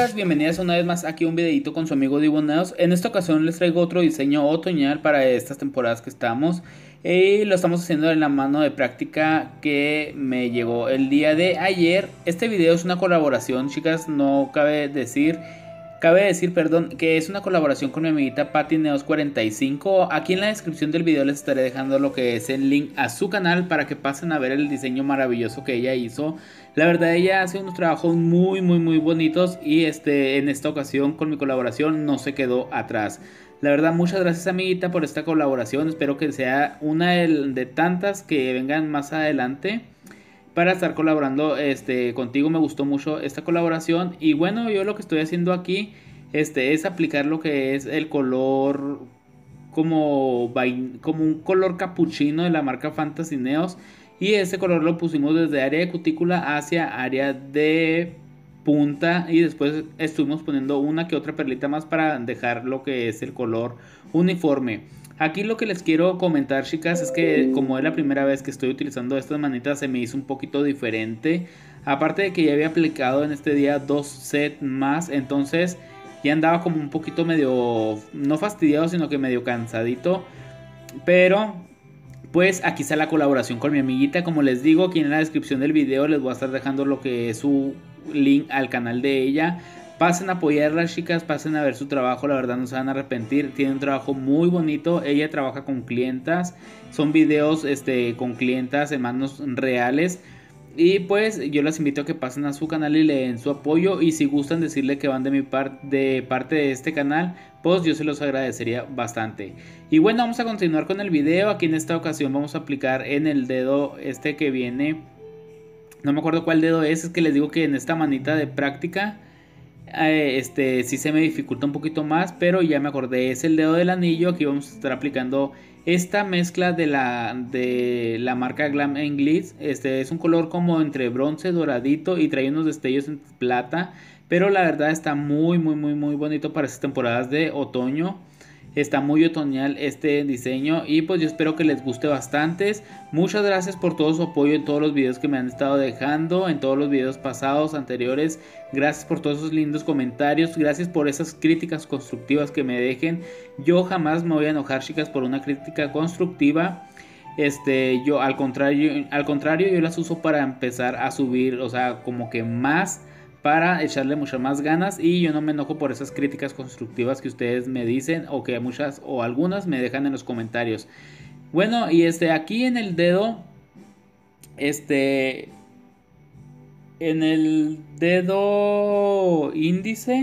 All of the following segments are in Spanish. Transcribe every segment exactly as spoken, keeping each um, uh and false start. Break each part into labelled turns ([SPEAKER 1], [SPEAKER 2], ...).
[SPEAKER 1] chicas, bienvenidas una vez más aquí a un videito con su amigo Diboneos. En esta ocasión les traigo otro diseño otoñal para estas temporadas que estamos. Y lo estamos haciendo en la mano de práctica que me llegó el día de ayer. Este video es una colaboración, chicas, no cabe decir... Cabe decir, perdón, que es una colaboración con mi amiguita Patty Neos cuarenta y cinco. Aquí en la descripción del video les estaré dejando lo que es el link a su canal para que pasen a ver el diseño maravilloso que ella hizo. La verdad, ella hace unos trabajos muy muy muy bonitos y este en esta ocasión con mi colaboración no se quedó atrás. La verdad, muchas gracias amiguita por esta colaboración. Espero que sea una de, de tantas que vengan más adelante para estar colaborando este contigo. Me gustó mucho esta colaboración y bueno, yo lo que estoy haciendo aquí este es aplicar lo que es el color como como un color capuchino de la marca Fantasy Neos, y ese color lo pusimos desde área de cutícula hacia área de punta y después estuvimos poniendo una que otra perlita más para dejar lo que es el color uniforme. Aquí lo que les quiero comentar, chicas, es que como es la primera vez que estoy utilizando estas manitas, se me hizo un poquito diferente. Aparte de que ya había aplicado en este día dos sets más, entonces ya andaba como un poquito medio, no fastidiado, sino que medio cansadito. Pero pues aquí está la colaboración con mi amiguita. Como les digo, aquí en la descripción del video les voy a estar dejando lo que es su link al canal de ella. Pasen a apoyarla, chicas, pasen a ver su trabajo, la verdad no se van a arrepentir. Tiene un trabajo muy bonito, ella trabaja con clientas, son videos este, con clientas en manos reales. Y pues yo las invito a que pasen a su canal y le den su apoyo. Y si gustan decirle que van de mi par de parte de este canal, pues yo se los agradecería bastante. Y bueno, vamos a continuar con el video. Aquí en esta ocasión vamos a aplicar en el dedo este que viene. No me acuerdo cuál dedo es, es que les digo que en esta manita de práctica eh, este sí se me dificulta un poquito más, pero ya me acordé, es el dedo del anillo. Aquí vamos a estar aplicando esta mezcla de la de la marca Glam Glitz. Este es un color como entre bronce, doradito y trae unos destellos en plata, pero la verdad está muy muy muy muy bonito para estas temporadas de otoño. Está muy otoñal este diseño y pues yo espero que les guste bastantes. Muchas gracias por todo su apoyo en todos los videos que me han estado dejando, en todos los videos pasados, anteriores. Gracias por todos esos lindos comentarios, gracias por esas críticas constructivas que me dejen. Yo jamás me voy a enojar, chicas, por una crítica constructiva. Este, yo al contrario, al contrario, yo las uso para empezar a subir, o sea, como que más, para echarle muchas más ganas, y yo no me enojo por esas críticas constructivas que ustedes me dicen o que muchas o algunas me dejan en los comentarios. Bueno, y este aquí en el dedo, este en el dedo índice,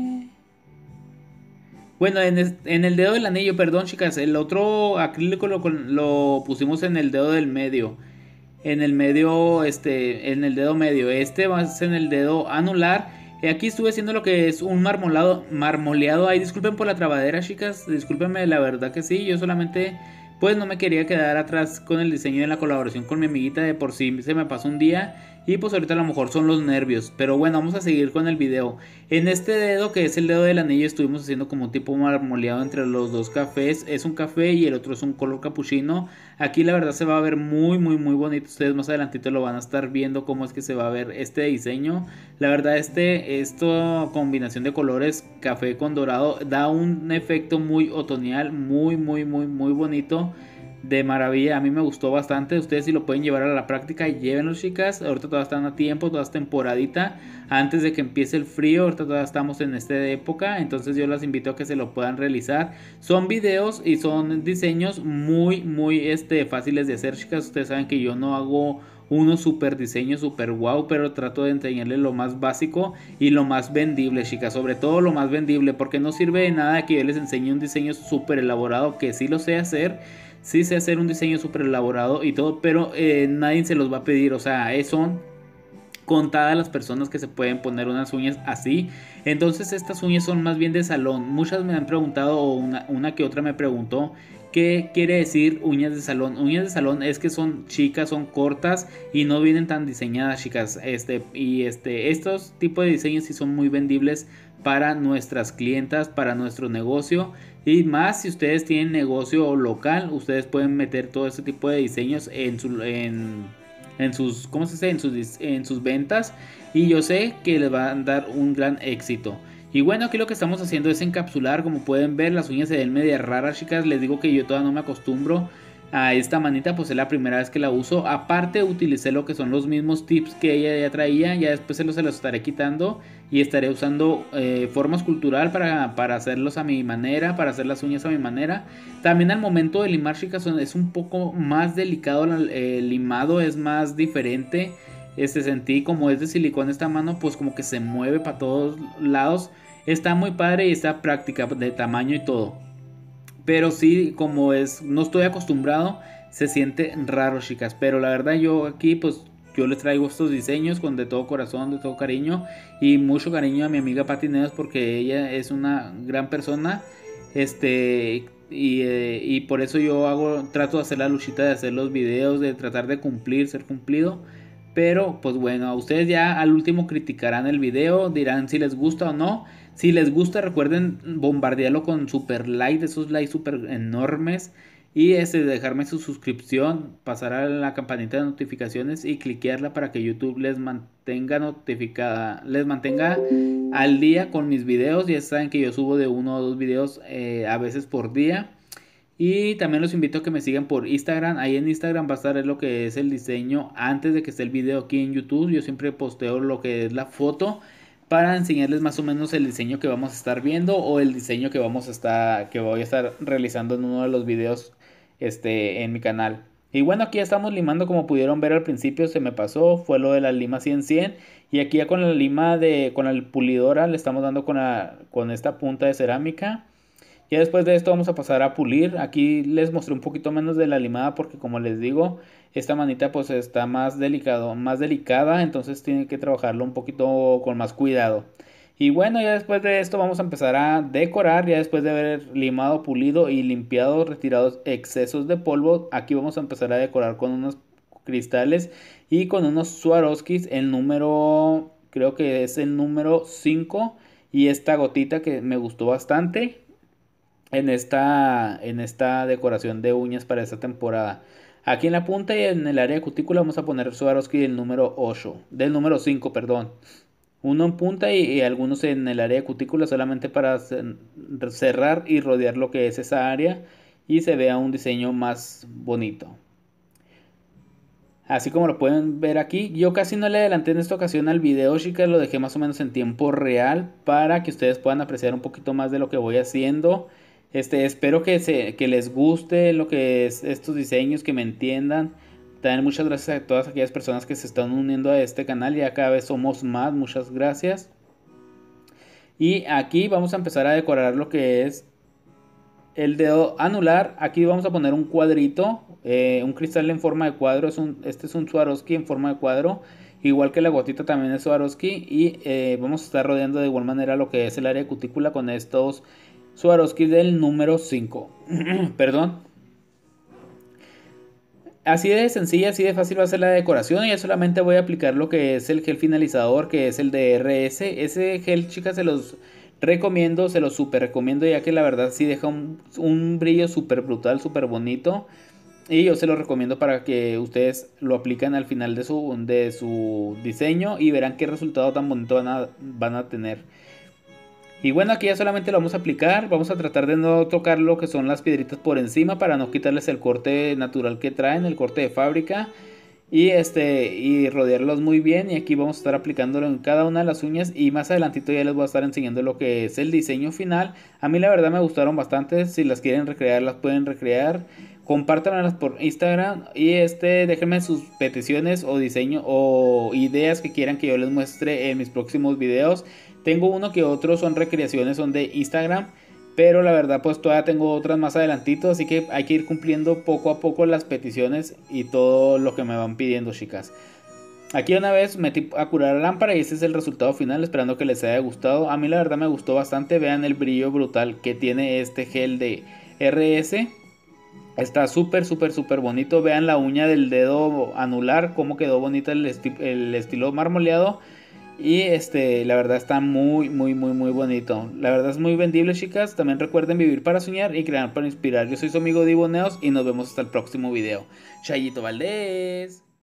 [SPEAKER 1] bueno, en, es, en el dedo del anillo, perdón, chicas, el otro acrílico lo, lo pusimos en el dedo del medio. En el medio, este, en el dedo medio. Este va a ser en el dedo anular. Y aquí estuve haciendo lo que es un marmolado, marmoleado. Ay, disculpen por la trabadera, chicas. Discúlpenme, la verdad que sí. Yo solamente, pues no me quería quedar atrás con el diseño de la colaboración con mi amiguita. De por sí se me pasó un día. Y pues ahorita a lo mejor son los nervios. Pero bueno, vamos a seguir con el video. En este dedo, que es el dedo del anillo, estuvimos haciendo como un tipo marmoleado entre los dos cafés. Es un café y el otro es un color capuchino. Aquí la verdad se va a ver muy muy muy bonito. Ustedes más adelantito lo van a estar viendo cómo es que se va a ver este diseño. La verdad este, esta combinación de colores café con dorado da un efecto muy otoñal, muy muy muy muy bonito. De maravilla, a mí me gustó bastante. Ustedes si lo pueden llevar a la práctica, llévenlos, chicas. Ahorita todavía están a tiempo, toda es temporadita antes de que empiece el frío. Ahorita todavía estamos en esta época, entonces yo las invito a que se lo puedan realizar. Son videos y son diseños muy muy este, fáciles de hacer, chicas. Ustedes saben que yo no hago unos super diseños super wow, pero trato de enseñarles lo más básico y lo más vendible, chicas. Sobre todo lo más vendible, porque no sirve de nada que yo les enseñe un diseño súper elaborado, que sí lo sé hacer. Sí sé hacer un diseño súper elaborado y todo, pero eh, nadie se los va a pedir. O sea, son contadas las personas que se pueden poner unas uñas así. Entonces estas uñas son más bien de salón. Muchas me han preguntado, o una, una que otra me preguntó, ¿qué quiere decir uñas de salón? Uñas de salón es que son chicas, son cortas y no vienen tan diseñadas, chicas. Este, y este, estos tipos de diseños sí son muy vendibles para nuestras clientas, para nuestro negocio. Y más si ustedes tienen negocio local, ustedes pueden meter todo este tipo de diseños en su, en, en sus, ¿cómo se dice? En sus, en sus ventas, y yo sé que les va a dar un gran éxito. Y bueno, aquí lo que estamos haciendo es encapsular. Como pueden ver, las uñas se ven medio raras, chicas. Les digo que yo todavía no me acostumbro a esta manita, pues es la primera vez que la uso. Aparte utilicé lo que son los mismos tips que ella ya traía. Ya después se los, se los estaré quitando y estaré usando eh, forma escultural para, para hacerlos a mi manera, para hacer las uñas a mi manera. También al momento de limar, chicas, es un poco más delicado el limado, es más diferente. Este, sentí como es de silicón esta mano, pues como que se mueve para todos lados. Está muy padre y está práctica de tamaño y todo. Pero sí, como es, no estoy acostumbrado, se siente raro, chicas. Pero la verdad yo aquí pues yo les traigo estos diseños con de todo corazón, de todo cariño. Y mucho cariño a mi amiga Pati Neos, porque ella es una gran persona. Este, y, eh, y por eso yo hago, trato de hacer la luchita de hacer los videos, de tratar de cumplir, ser cumplido. Pero pues bueno, a ustedes ya al último criticarán el video, dirán si les gusta o no. Si les gusta, recuerden bombardearlo con super like, esos likes super enormes. Y este, dejarme su suscripción, pasar a la campanita de notificaciones y cliquearla para que YouTube les mantenga notificada, les mantenga al día con mis videos. Ya saben que yo subo de uno o dos videos eh, a veces por día. Y también los invito a que me sigan por Instagram. Ahí en Instagram va a estar lo que es el diseño antes de que esté el video aquí en YouTube. Yo siempre posteo lo que es la foto para enseñarles más o menos el diseño que vamos a estar viendo o el diseño que vamos a estar, que voy a estar realizando en uno de los videos este, en mi canal. Y bueno, aquí ya estamos limando, como pudieron ver al principio se me pasó, fue lo de la lima cien cien. Y aquí ya con la lima de, con la pulidora le estamos dando con, la, con esta punta de cerámica. Ya después de esto vamos a pasar a pulir. Aquí les mostré un poquito menos de la limada porque como les digo, esta manita pues está más delicado, más delicada, entonces tienen que trabajarlo un poquito con más cuidado. Y bueno, ya después de esto vamos a empezar a decorar. Ya después de haber limado, pulido y limpiado, retirados excesos de polvo, aquí vamos a empezar a decorar con unos cristales y con unos Swarovskis. El número, creo que es el número cinco, y esta gotita que me gustó bastante en esta, en esta decoración de uñas para esta temporada. Aquí en la punta y en el área de cutícula vamos a poner Swarovski del número ocho, del número cinco, perdón. Uno en punta y, y algunos en el área de cutícula solamente para cerrar y rodear lo que es esa área y se vea un diseño más bonito. Así como lo pueden ver aquí, yo casi no le adelanté en esta ocasión al video, chicas, lo dejé más o menos en tiempo real para que ustedes puedan apreciar un poquito más de lo que voy haciendo. Este, espero que, se, que les guste lo que es estos diseños, que me entiendan. También muchas gracias a todas aquellas personas que se están uniendo a este canal, ya cada vez somos más, muchas gracias. Y aquí vamos a empezar a decorar lo que es el dedo anular. Aquí vamos a poner un cuadrito, eh, un cristal en forma de cuadro. Es un, este es un Swarovski en forma de cuadro, igual que la gotita también es Swarovski. Y eh, vamos a estar rodeando de igual manera lo que es el área de cutícula con estos Swarovski del número cinco. Perdón. Así de sencilla, así de fácil va a ser la decoración. Y ya solamente voy a aplicar lo que es el gel finalizador, que es el de R S. Ese gel, chicas, se los recomiendo, se los super recomiendo, ya que la verdad sí deja un, un brillo súper brutal, súper bonito. Y yo se lo recomiendo para que ustedes lo apliquen al final de su, de su diseño y verán qué resultado tan bonito van a, van a tener. Y bueno, aquí ya solamente lo vamos a aplicar. Vamos a tratar de no tocar lo que son las piedritas por encima para no quitarles el corte natural que traen, el corte de fábrica. Y este y rodearlos muy bien. Y aquí vamos a estar aplicándolo en cada una de las uñas. Y más adelantito ya les voy a estar enseñando lo que es el diseño final. A mí la verdad me gustaron bastante. Si las quieren recrear, las pueden recrear. Compártanlas por Instagram. Y este déjenme sus peticiones o diseño o ideas que quieran que yo les muestre en mis próximos videos. Tengo uno que otro son recreaciones, son de Instagram, pero la verdad pues todavía tengo otras más adelantito, así que hay que ir cumpliendo poco a poco las peticiones y todo lo que me van pidiendo, chicas. Aquí una vez metí a curar la lámpara y este es el resultado final, esperando que les haya gustado. A mí la verdad me gustó bastante. Vean el brillo brutal que tiene este gel de R S. Está súper, súper, súper bonito. Vean la uña del dedo anular, cómo quedó bonita el, esti el estilo marmoleado. Y este, la verdad está muy, muy, muy, muy bonito. La verdad es muy vendible, chicas. También recuerden vivir para soñar y crear para inspirar. Yo soy su amigo Divo Neos y nos vemos hasta el próximo video. Chayito Valdés.